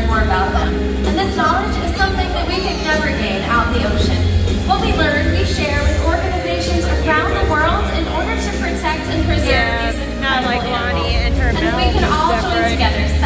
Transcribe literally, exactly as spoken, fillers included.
learn more about them. And this knowledge is something that we could never gain out in the ocean. What we learn, we share with organizations around the world in order to protect and preserve Yeah, these not incredible like animals. Lonnie and her And if mouth we can is all join separate. together,